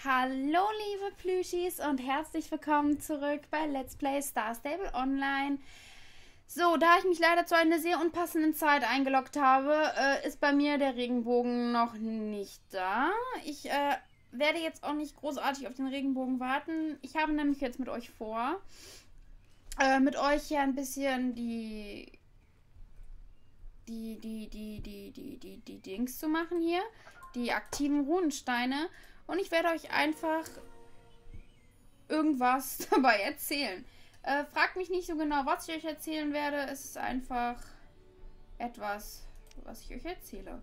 Hallo liebe Plüschis und herzlich willkommen zurück bei Let's Play Star Stable Online. So, da ich mich leider zu einer sehr unpassenden Zeit eingeloggt habe, ist bei mir der Regenbogen noch nicht da. Ich werde jetzt auch nicht großartig auf den Regenbogen warten. Ich habe nämlich jetzt mit euch vor, mit euch hier ein bisschen die Dings zu machen hier. Die aktiven Runensteine. Und ich werde euch einfach irgendwas dabei erzählen. Fragt mich nicht so genau, was ich euch erzählen werde. Es ist einfach etwas, was ich euch erzähle.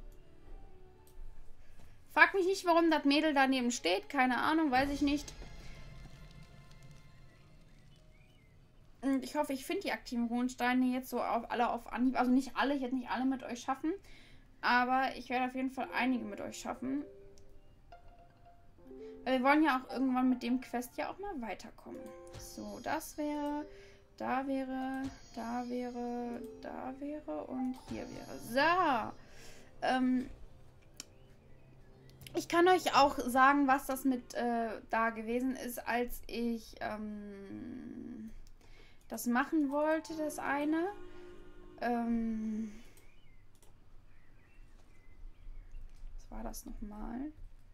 Fragt mich nicht, warum das Mädel daneben steht. Keine Ahnung, weiß ich nicht. Und ich hoffe, ich finde die aktiven Runensteine jetzt so alle auf Anhieb. Also nicht alle, ich werde nicht alle mit euch schaffen. Aber ich werde auf jeden Fall einige mit euch schaffen. Wir wollen ja auch irgendwann mit dem Quest ja auch mal weiterkommen. So, das wäre, da wäre, da wäre, da wäre und hier wäre. So. Ich kann euch auch sagen, was das mit da gewesen ist, als ich das machen wollte, das eine. Was war das nochmal?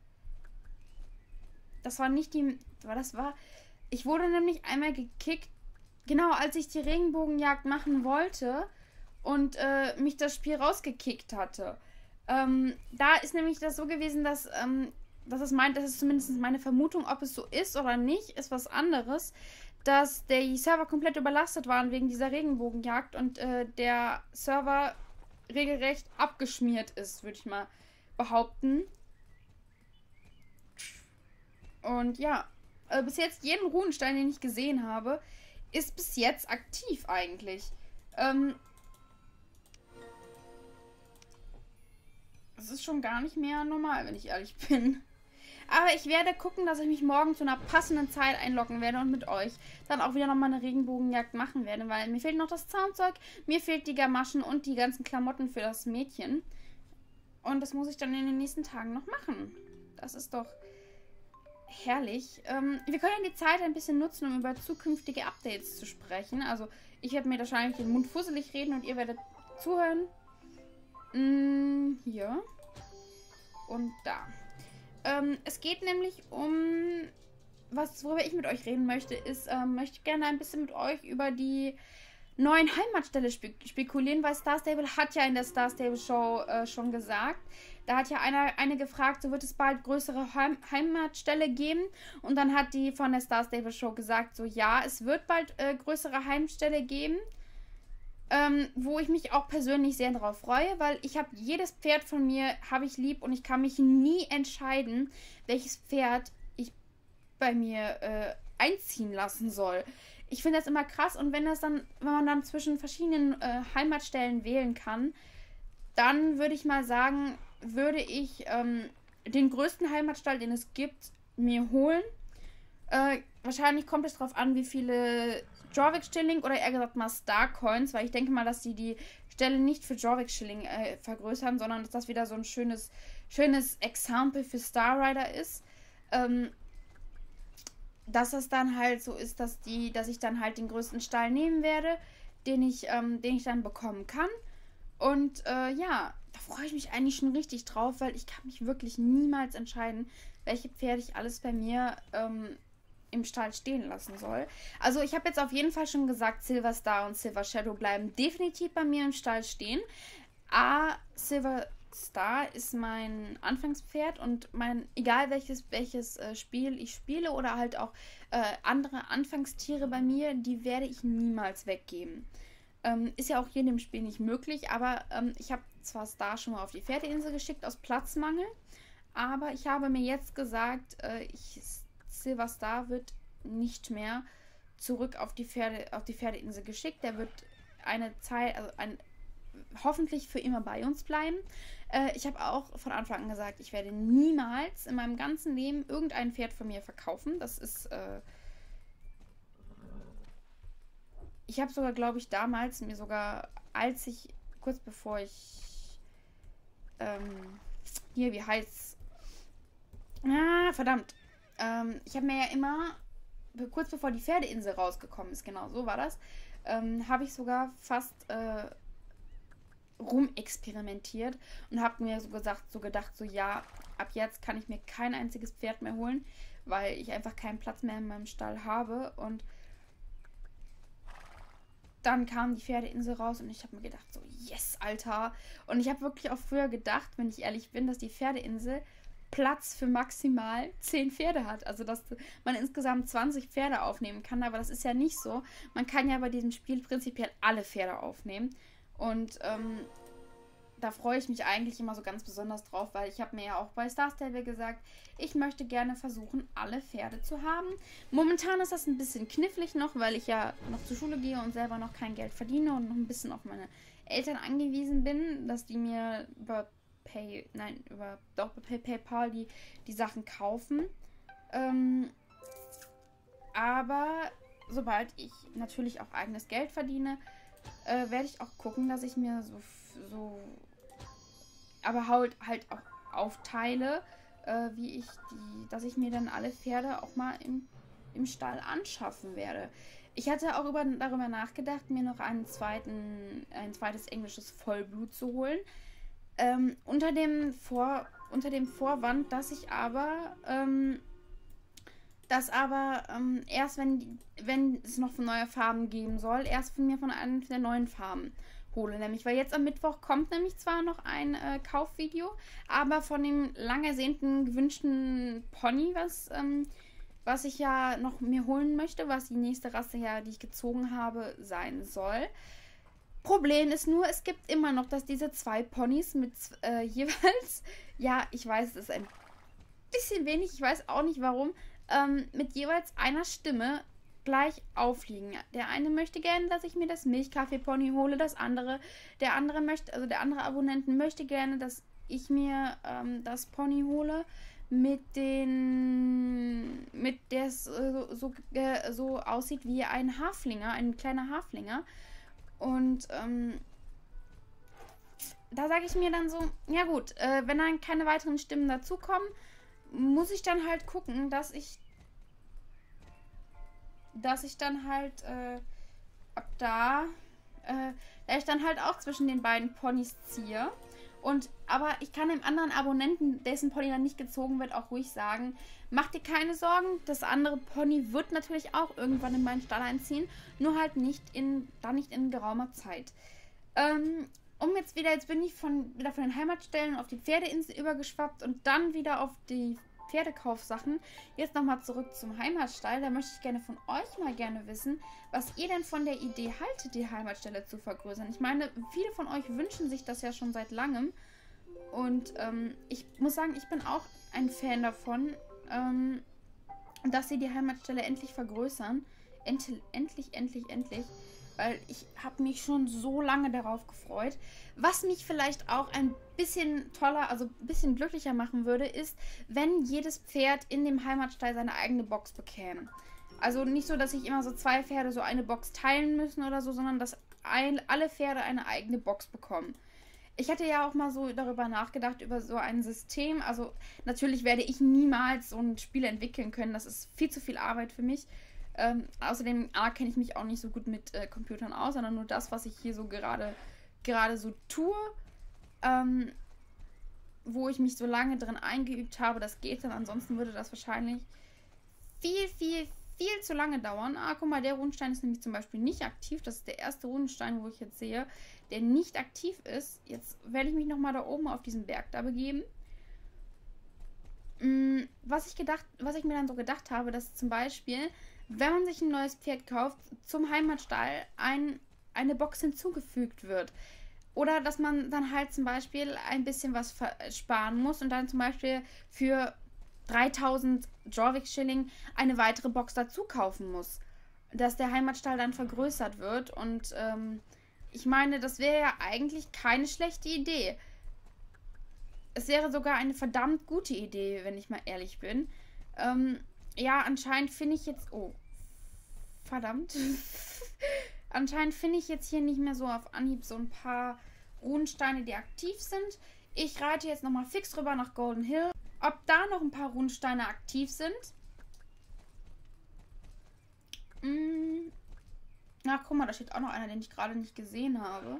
Das war nicht die... Ich wurde nämlich einmal gekickt, genau als ich die Regenbogenjagd machen wollte und mich das Spiel rausgekickt hatte. Da ist nämlich das so gewesen, dass das ist zumindest meine Vermutung, ob es so ist oder nicht, ist was anderes, dass die Server komplett überlastet waren wegen dieser Regenbogenjagd und der Server regelrecht abgeschmiert ist, würde ich mal behaupten. Und ja, bis jetzt jeden Runenstein, den ich gesehen habe, ist bis jetzt aktiv eigentlich. Das ist schon gar nicht mehr normal, wenn ich ehrlich bin. Aber ich werde gucken, dass ich mich morgen zu einer passenden Zeit einloggen werde und mit euch dann auch wieder nochmal eine Regenbogenjagd machen werde, weil mir fehlt noch das Zaunzeug, mir fehlt die Gamaschen und die ganzen Klamotten für das Mädchen. Und das muss ich dann in den nächsten Tagen noch machen. Das ist doch herrlich. Wir können die Zeit ein bisschen nutzen, um über zukünftige Updates zu sprechen. Also ich werde mir wahrscheinlich den Mund fusselig reden und ihr werdet zuhören. Hier. Und da. Es geht nämlich um... worüber ich mit euch reden möchte, ist, möchte ich gerne ein bisschen mit euch über die neuen Heimatstelle spekulieren, weil Star Stable hat ja in der Star Stable Show schon gesagt. Da hat ja eine gefragt, so wird es bald größere Heimatstelle geben. Und dann hat die von der Star Stable Show gesagt, so ja, es wird bald größere Heimatstelle geben. Wo ich mich auch persönlich sehr darauf freue, weil ich habe jedes Pferd von mir, habe ich lieb und ich kann mich nie entscheiden, welches Pferd ich bei mir einziehen lassen soll. Ich finde das immer krass und wenn man dann zwischen verschiedenen Heimatstellen wählen kann, dann würde ich mal sagen, würde ich den größten Heimatstall, den es gibt, mir holen. Wahrscheinlich kommt es darauf an, wie viele Jorvik-Schilling oder eher gesagt mal Star-Coins, weil ich denke mal, dass die Stelle nicht für Jorvik-Schilling vergrößern, sondern dass das wieder so ein schönes Exempel für Star Rider ist. Dass es dann halt so ist, dass ich dann halt den größten Stall nehmen werde, den ich dann bekommen kann. Und ja, da freue ich mich eigentlich schon richtig drauf, weil ich kann mich wirklich niemals entscheiden, welche Pferde ich alles bei mir im Stall stehen lassen soll. Also ich habe jetzt auf jeden Fall schon gesagt, Silver Star und Silver Shadow bleiben definitiv bei mir im Stall stehen. Silver Star ist mein Anfangspferd und egal welches Spiel ich spiele oder halt auch andere Anfangstiere bei mir, die werde ich niemals weggeben. Ist ja auch hier in dem Spiel nicht möglich, aber ich habe zwar Star schon mal auf die Pferdeinsel geschickt aus Platzmangel, aber ich habe mir jetzt gesagt, Silver Star wird nicht mehr zurück auf die Pferdeinsel geschickt. Der wird eine Zeit, hoffentlich für immer bei uns bleiben. Ich habe auch von Anfang an gesagt, ich werde niemals in meinem ganzen Leben irgendein Pferd von mir verkaufen. Das ist, ich habe sogar, glaube ich, damals kurz bevor ich, hier, wie heißt's? Verdammt. Ich habe mir ja immer, kurz bevor die Pferdeinsel rausgekommen ist, genau so war das, habe ich sogar fast rumexperimentiert und habe mir so gedacht, so ja, ab jetzt kann ich mir kein einziges Pferd mehr holen, weil ich einfach keinen Platz mehr in meinem Stall habe. Und dann kam die Pferdeinsel raus und ich habe mir gedacht, so yes, Alter. Und ich habe wirklich auch früher gedacht, wenn ich ehrlich bin, dass die Pferdeinsel Platz für maximal 10 Pferde hat. Also, dass man insgesamt 20 Pferde aufnehmen kann, aber das ist ja nicht so. Man kann ja bei diesem Spiel prinzipiell alle Pferde aufnehmen. Und da freue ich mich eigentlich immer so ganz besonders drauf, weil ich habe mir ja auch bei Star Stable gesagt, ich möchte gerne versuchen, alle Pferde zu haben. Momentan ist das ein bisschen knifflig noch, weil ich ja noch zur Schule gehe und selber noch kein Geld verdiene und noch ein bisschen auf meine Eltern angewiesen bin, dass die mir über PayPal die Sachen kaufen. Aber sobald ich natürlich auch eigenes Geld verdiene, werde ich auch gucken, dass ich mir aber halt auch aufteile, dass ich mir dann alle Pferde auch mal im Stall anschaffen werde. Ich hatte auch darüber nachgedacht, mir noch ein zweites englisches Vollblut zu holen. Unter dem Vorwand, dass ich aber erst, wenn es noch neue Farben geben soll, erst von einer der neuen Farben hole. Nämlich, weil jetzt am Mittwoch kommt nämlich zwar noch ein Kaufvideo, aber von dem lang ersehnten, gewünschten Pony, was ich ja noch mir holen möchte, was die nächste Rasse ja, die ich gezogen habe, sein soll. Problem ist nur, es gibt immer noch, dass diese 2 Ponys mit jeweils, ja, ich weiß, es ist ein bisschen wenig, ich weiß auch nicht warum, mit jeweils einer Stimme gleich aufliegen. Der eine möchte gerne, dass ich mir das Milchkaffee-Pony hole, der andere Abonnenten möchte gerne, dass ich mir das Pony hole, mit der es so aussieht wie ein Haflinger, ein kleiner Haflinger. Und da sage ich mir dann so, ja gut, wenn dann keine weiteren Stimmen dazukommen, muss ich dann halt gucken, dass ich dann halt da ich dann halt auch zwischen den beiden Ponys ziehe. Aber ich kann dem anderen Abonnenten, dessen Pony dann nicht gezogen wird, auch ruhig sagen, mach dir keine Sorgen, das andere Pony wird natürlich auch irgendwann in meinen Stall einziehen, nur halt nicht in geraumer Zeit. Jetzt bin ich wieder von den Heimatstellen auf die Pferdeinsel übergeschwappt und dann wieder auf die Pferdekaufsachen. Jetzt nochmal zurück zum Heimatstall. Da möchte ich gerne von euch mal wissen, was ihr denn von der Idee haltet, die Heimatstelle zu vergrößern. Ich meine, viele von euch wünschen sich das ja schon seit langem. Und ich muss sagen, ich bin auch ein Fan davon, dass sie die Heimatstelle endlich vergrößern. Endlich. Weil ich habe mich schon so lange darauf gefreut. Was mich vielleicht auch ein bisschen toller, also ein bisschen glücklicher machen würde, ist, wenn jedes Pferd in dem Heimatstall seine eigene Box bekäme. Also nicht so, dass sich immer so 2 Pferde so eine Box teilen müssen oder so, sondern dass alle Pferde eine eigene Box bekommen. Ich hatte ja auch mal so darüber nachgedacht, über so ein System. Also natürlich werde ich niemals so ein Spiel entwickeln können. Das ist viel zu viel Arbeit für mich. Außerdem kenne ich mich auch nicht so gut mit Computern aus, sondern nur das, was ich hier so gerade so tue, wo ich mich so lange drin eingeübt habe, das geht dann. Ansonsten würde das wahrscheinlich viel zu lange dauern. Guck mal, der Runenstein ist nämlich zum Beispiel nicht aktiv. Das ist der erste Runenstein, wo ich jetzt sehe, der nicht aktiv ist. Jetzt werde ich mich nochmal da oben auf diesen Berg da begeben. Was ich mir dann so gedacht habe, dass zum Beispiel, wenn man sich ein neues Pferd kauft, zum Heimatstall eine Box hinzugefügt wird. Oder dass man dann halt zum Beispiel ein bisschen was sparen muss und dann zum Beispiel für 3000 Jorvik-Schilling eine weitere Box dazu kaufen muss. Dass der Heimatstall dann vergrößert wird. Und ich meine, das wäre ja eigentlich keine schlechte Idee. Es wäre sogar eine verdammt gute Idee, wenn ich mal ehrlich bin. Ja, anscheinend finde ich jetzt... Oh, verdammt. Anscheinend finde ich jetzt hier nicht mehr so auf Anhieb so ein paar Runensteine, die aktiv sind. Ich reite jetzt nochmal fix rüber nach Golden Hill. Ob da noch ein paar Runensteine aktiv sind, Ach, guck mal, da steht auch noch einer, den ich gerade nicht gesehen habe.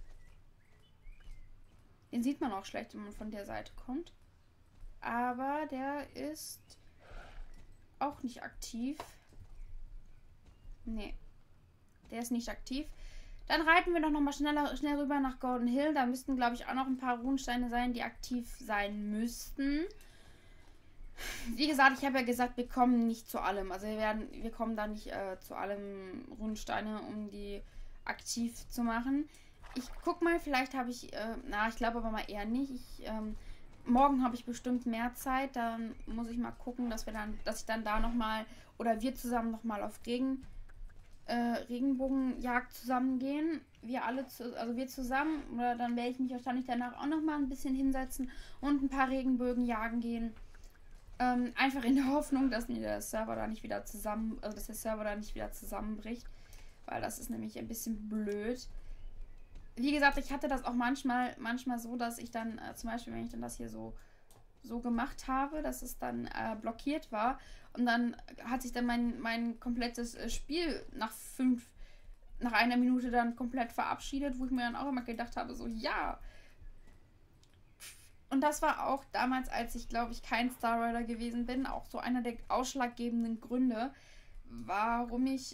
Den sieht man auch schlecht, wenn man von der Seite kommt. Aber der ist auch nicht aktiv. Nee. Der ist nicht aktiv. Dann reiten wir doch nochmal schnell rüber nach Golden Hill. Da müssten, glaube ich, auch noch ein paar Runensteine sein, die aktiv sein müssten. Wie gesagt, ich habe ja gesagt, wir kommen nicht zu allem. Also wir kommen da nicht zu allem Runensteine, um die aktiv zu machen. Ich guck mal, vielleicht habe ich, ich glaube aber mal eher nicht. Morgen habe ich bestimmt mehr Zeit. Dann muss ich mal gucken, dass ich dann da nochmal oder wir zusammen nochmal auf Regenbogenjagd zusammengehen. Wir zusammen. Oder dann werde ich mich wahrscheinlich danach auch nochmal ein bisschen hinsetzen und ein paar Regenbögen jagen gehen. Einfach in der Hoffnung, dass mir der Server da nicht wieder zusammenbricht. Weil das ist nämlich ein bisschen blöd. Wie gesagt, ich hatte das auch manchmal so, dass ich dann, zum Beispiel, wenn ich dann das hier so gemacht habe, dass es dann blockiert war. Und dann hat sich dann mein komplettes Spiel nach einer Minute dann komplett verabschiedet, wo ich mir dann auch immer gedacht habe, so, ja. Und das war auch damals, als ich, glaube ich, kein Star Rider gewesen bin, auch so einer der ausschlaggebenden Gründe, warum ich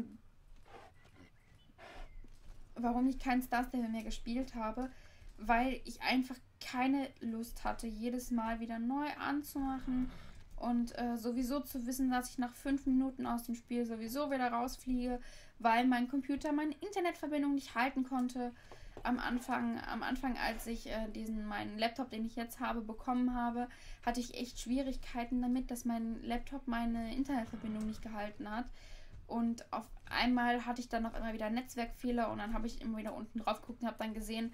kein Star Stable mehr gespielt habe, weil ich einfach keine Lust hatte, jedes Mal wieder neu anzumachen und sowieso zu wissen, dass ich nach 5 Minuten aus dem Spiel sowieso wieder rausfliege, weil mein Computer meine Internetverbindung nicht halten konnte. Am Anfang, als ich meinen Laptop, den ich jetzt habe, bekommen habe, hatte ich echt Schwierigkeiten damit, dass mein Laptop meine Internetverbindung nicht gehalten hat. Und auf einmal hatte ich dann noch immer wieder Netzwerkfehler und dann habe ich immer wieder unten drauf geguckt und habe dann gesehen,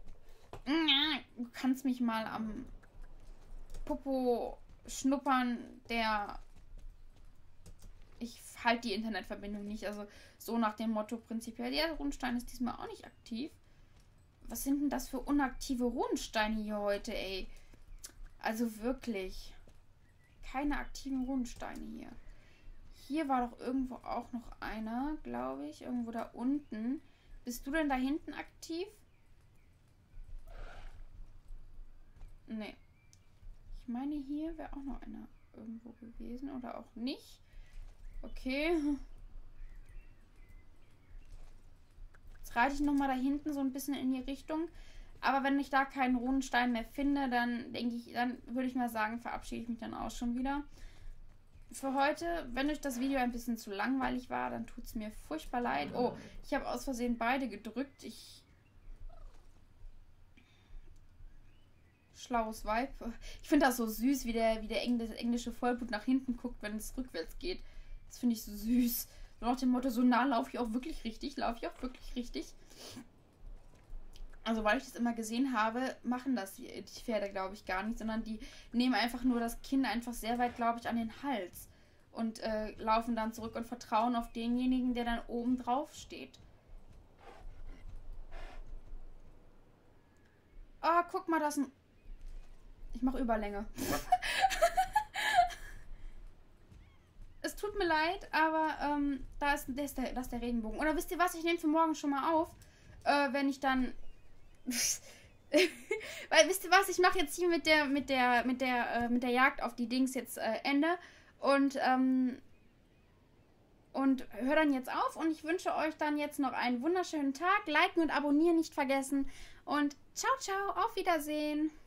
du kannst mich mal am Popo schnuppern, ich halte die Internetverbindung nicht. Also so nach dem Motto prinzipiell, der Runenstein ist diesmal auch nicht aktiv. Was sind denn das für unaktive Runensteine hier heute, ey? Also wirklich. Keine aktiven Runensteine hier. Hier war doch irgendwo auch noch einer, glaube ich. Irgendwo da unten. Bist du denn da hinten aktiv? Nee. Ich meine, hier wäre auch noch einer irgendwo gewesen. Oder auch nicht. Okay. Jetzt reite ich nochmal da hinten so ein bisschen in die Richtung. Aber wenn ich da keinen Runenstein mehr finde, dann würde ich mal sagen, verabschiede ich mich dann auch schon wieder. Für heute, wenn euch das Video ein bisschen zu langweilig war, dann tut es mir furchtbar leid. Oh, ich habe aus Versehen beide gedrückt. Schlaues Weib. Ich finde das so süß, wie der englische Vollblut nach hinten guckt, wenn es rückwärts geht. Das finde ich so süß. So nach dem Motto, so nah laufe ich auch wirklich richtig. Also, weil ich das immer gesehen habe, machen das die Pferde, glaube ich, gar nicht, sondern die nehmen einfach nur das Kinn einfach sehr weit, glaube ich, an den Hals und laufen dann zurück und vertrauen auf denjenigen, der dann oben drauf steht. Oh, guck mal, das ist ein... Ich mache Überlänge. Es tut mir leid, aber das ist der Regenbogen. Oder wisst ihr was? Ich nehme für morgen schon mal auf, wenn ich dann... Weil, wisst ihr was, ich mache jetzt hier mit der Jagd auf die Dings jetzt Ende und höre dann jetzt auf und ich wünsche euch dann jetzt noch einen wunderschönen Tag. Liken und abonnieren nicht vergessen und ciao, ciao, auf Wiedersehen.